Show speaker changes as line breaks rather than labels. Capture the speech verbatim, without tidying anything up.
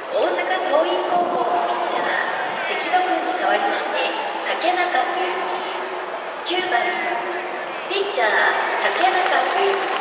大阪桐蔭高校のピッチャー関戸君に代わりまして竹中君、きゅうばんピッチャー竹中君。